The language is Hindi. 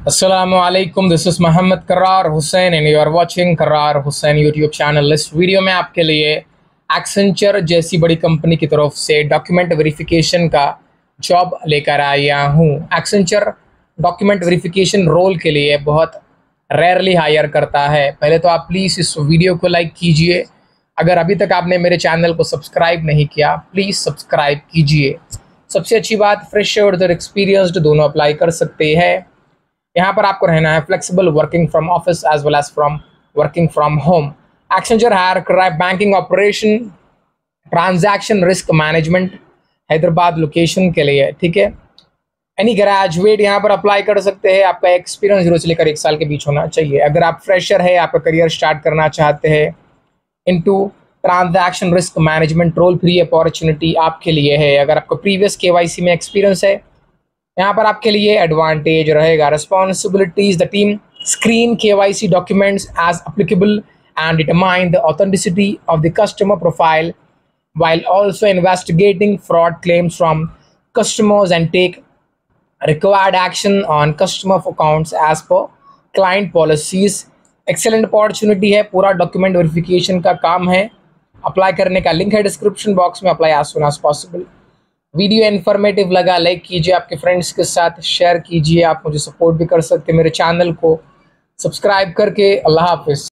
Assalamualaikum, this is Mohammed Karrar Hussain and you are watching Karrar Hussain YouTube channel। इस वीडियो में आपके लिए एक्सेंचर जैसी बड़ी कंपनी की तरफ से डॉक्यूमेंट वेरिफिकेशन का जॉब लेकर आया हूँ। एक्सेंचर डॉक्यूमेंट वेरिफिकेशन रोल के लिए बहुत रेयरली हायर करता है। पहले तो आप प्लीज़ इस वीडियो को लाइक कीजिए। अगर अभी तक आपने मेरे चैनल को सब्सक्राइब नहीं किया प्लीज़ सब्सक्राइब कीजिए। सबसे अच्छी बात, फ्रेश और एक्सपीरियंस्ड दोनों अप्लाई कर सकते हैं। यहाँ पर आपको रहना है flexible working from office as well as from working from home. Accenture hire कर रहा है banking operation, transaction risk management, Hyderabad location के लिए। ठीक है, एनी ग्रेजुएट यहाँ पर अप्लाई कर सकते हैं। आपका एक्सपीरियंस 0 से लेकर 1 साल के बीच होना चाहिए। अगर आप फ्रेशर है, आपका करियर स्टार्ट करना चाहते हैं into transaction risk management, role free opportunity आपके लिए है। अगर आपको प्रीवियस KYC में एक्सपीरियंस है, यहाँ पर आपके लिए एडवांटेज रहेगा। Responsibilities, the team screen KYC documents as applicable and determine the authenticity of the customer profile while also investigating fraud claims from customers and take required action on customer accounts as per client policies। Excellent opportunity है, पूरा डॉक्यूमेंट वेरिफिकेशन का काम है। अप्लाई करने का लिंक है डिस्क्रिप्शन बॉक्स में। Apply as soon as possible। Video informative लगा लाइक कीजिए, आपके फ्रेंड्स के साथ शेयर कीजिए। आप मुझे सपोर्ट भी कर सकते हैं मेरे चैनल को सब्सक्राइब करके। अल्लाह हाफिज़।